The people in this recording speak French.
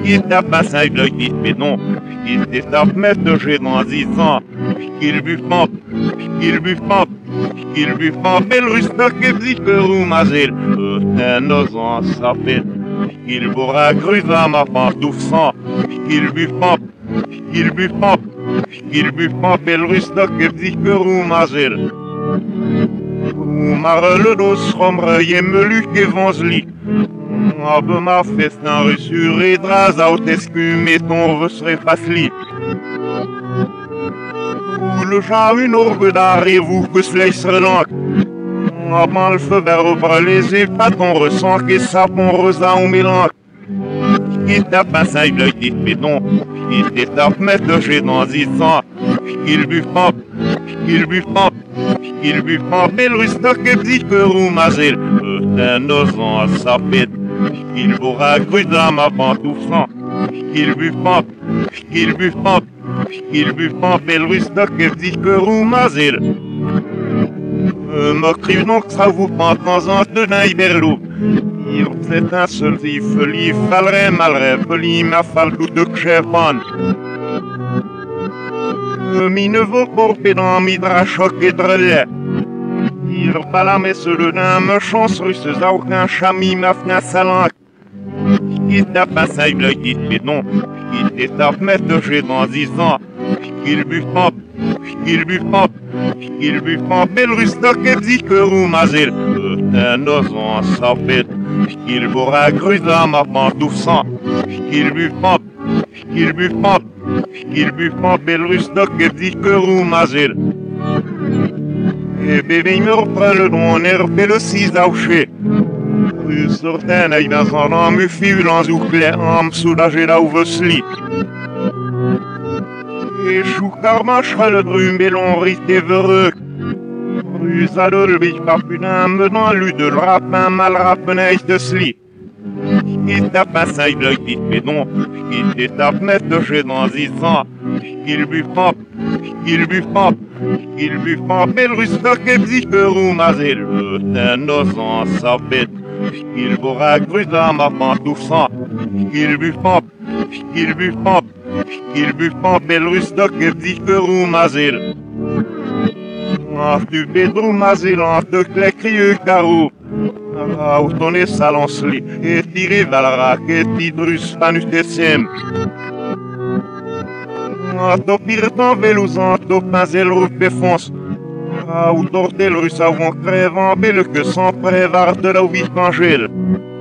qu'il tape un cinq l'œil dit pédon, qu'il tape mettre j'ai dans 10 ans, qu'il buffe qu'il buffe qu'il buffe belle rustoc et dit que roux mazil, un osant sapé, qu'il bourra grue à ma pantoufle sang, qu'il buffe qu'il buffe belle rustoc et dit que roux mazil. Ou marre dos romre yemelu que vonsli. Ave ma festin reçu dras out escume ton resserait facli. Ou le chat une orgue d'arrive que cela se relanque. Avant le feu vert par les épatons ressent que ça pon rosa au mélange. Qui tape un cinq l'œil dit pédon, qui tape mettre j'ai dans 10 ans, qu'il buffe qu'il buffe belle rustoc et dit que roux mazil, un osant sa pète, qu'il bourra grue dans ma pantoufle sang, qu'il buffe belle rustoc et dit que roux mazil. M'occrive donc ça vous prend temps en deux d'un hyberloup. C'est un seul il fallerait malgré poli ma falle tout de chevron. Mi ne vaut pour pédant mi dra choc et drelais. Il pas la messe le nain me chance russe à aucun chami ma fna salanque. Qui tape un cinq l'œil dit pédon, qui tape mettre j'ai dans 10 ans, qu'il buffe belle rustoc et dit que roux mazil, un osant sa pète, qu'il bourra grue dans ma pantoufle sang, qu'il buffe belle rustoc et dit que roux mazil. Et bébé il me reprend le don en herbe et le 6 auché. Rue sortain aille dans un an me file en zouclé en me soulager là où veut se lit. Et chou carmache le drume et l'on rite et veureux. Rue Zadol bich par putain me dans lui de le rapin mal rappeneille de sli. Qui tape un cinq l'œil dit pédon, qui tape mettre j'ai dans 10 ans, qu'il buffe belle rustoc et dit que roux mazil, un osant sa bête, qu'il bourra grue dans ma pantoufle sang, qu'il buffe belle rustoc et dit que roux mazil. Tu pédrou mazil en te clé crieux carou. Où ton est salonsli et tiré vers la raquette hydrus panus desem. To pire ton velouzant, to pinzel rouf défonce. Où tortel russe avant crève en belle que sans prévard de la vie angèle.